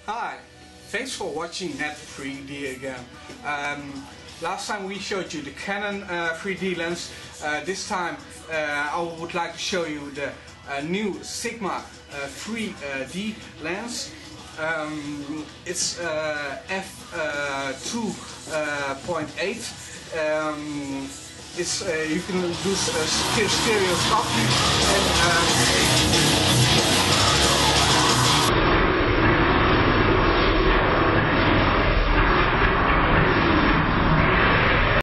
Hi, thanks for watching YT3D again. Last time we showed you the Canon 3D lens. This time I would like to show you the new Sigma 3D lens. It's f2.8. You can do stereoscopy and